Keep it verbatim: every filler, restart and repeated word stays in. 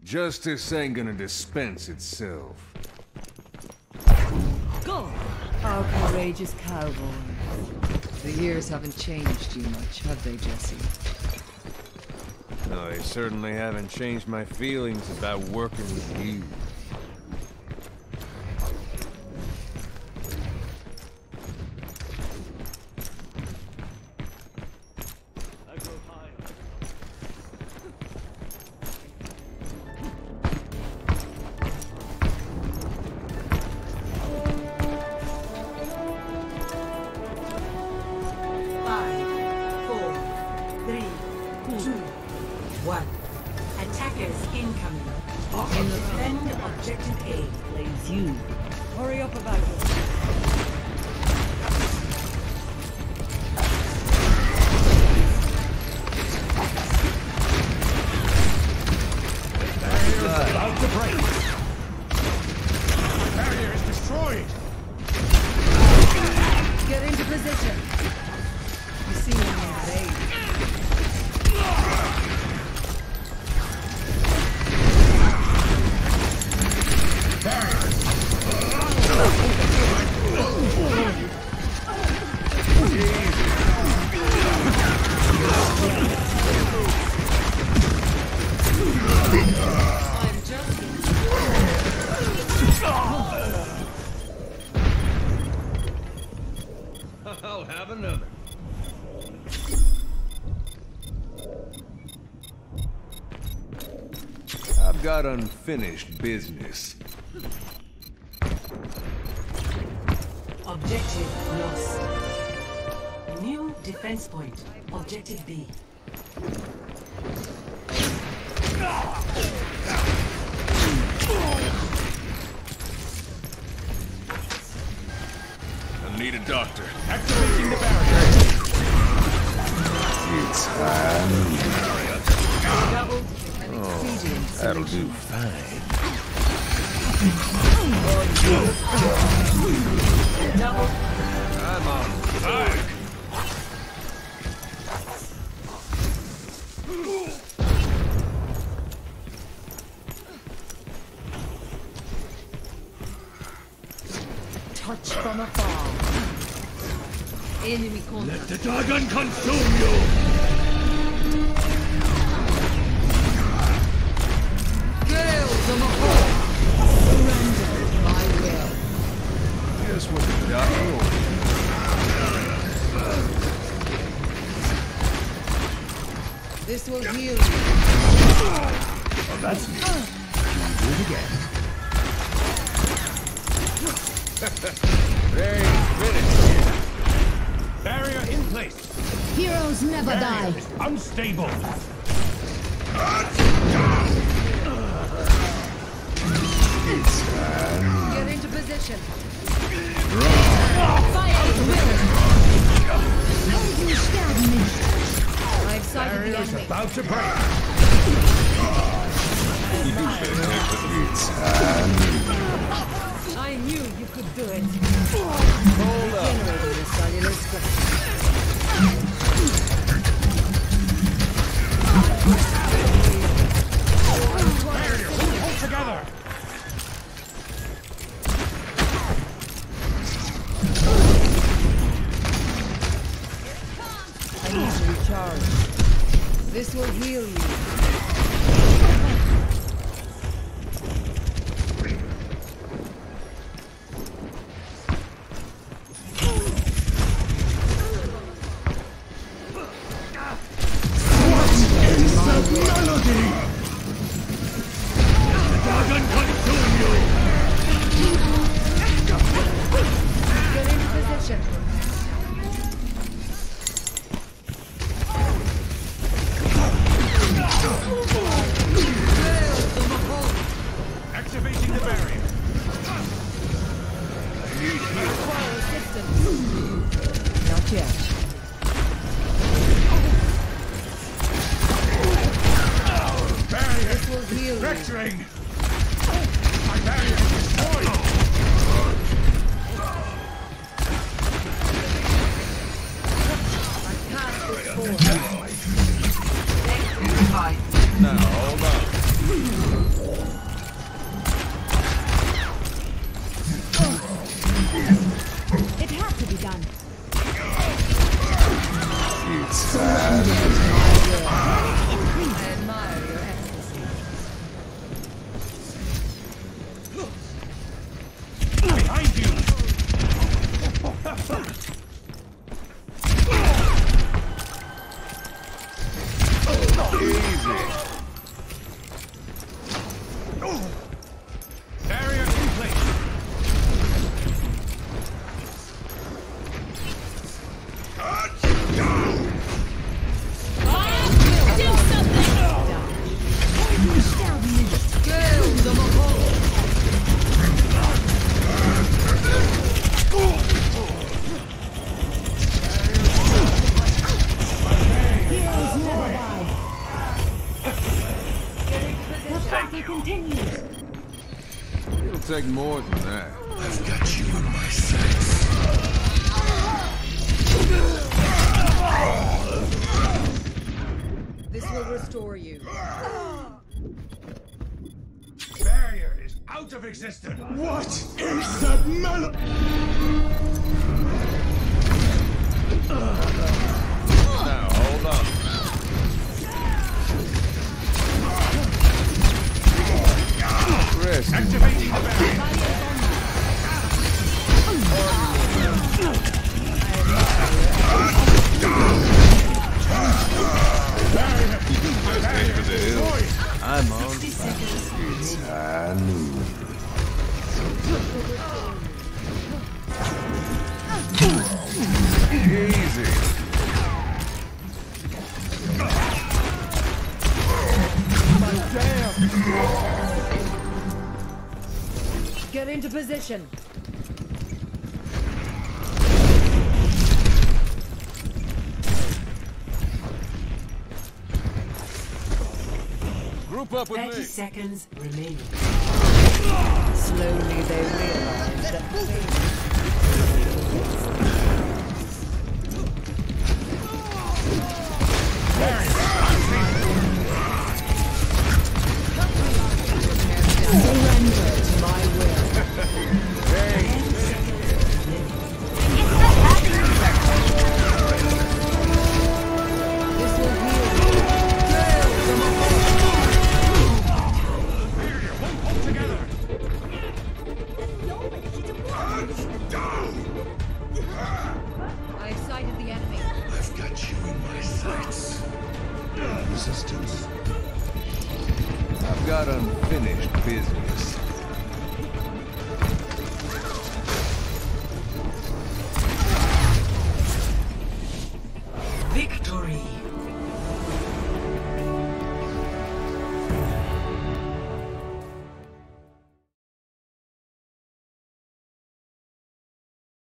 Justice ain't gonna dispense itself. Go! Our courageous cowboys. The years haven't changed you much, have they, Jesse? No, they certainly haven't changed my feelings about working with you. I'll have another. I've got unfinished business. Objective lost. New defense point. Objective B. I need a doctor. Activating the barrier. It's time. Oh, that'll do fine. I'm on fire. Touch from afar. Enemy contact. Let the dragon consume you! Gales on the hole! Surrender my will. Guess what the doctor ordered. This will heal you. Oh, that's me. Do it again. They ain't finished. Barrier in place. Heroes never Barrier die. is unstable. It's time. Get into position. Fire at will. Oh, you stabbed me. I've sighted the Barrier is enemy. about to break. It's time. I knew you could do it. Hold up. Generating the cellular structure. Barrier, hold together. I need to recharge. This will heal you. Activating the barrier. Not yet. Barrier This will heal you. fracturing. My barrier is destroyed. I can't look forward. Now, hold on. continues. It'll take more than that. I've got you in my sights. This will restore you. Barrier is out of existence. What is that melon? Now, hold on. Rest. Activating the barrier. Just into the hills. I'm on. sixty seconds. Anubis. Easy. Get into position. Group up with thirty me. seconds remaining. Slowly they realize that surrender to my will. This will heal you. I've sighted the enemy. I've got you in my sights. Resistance. I've got unfinished business. Victory.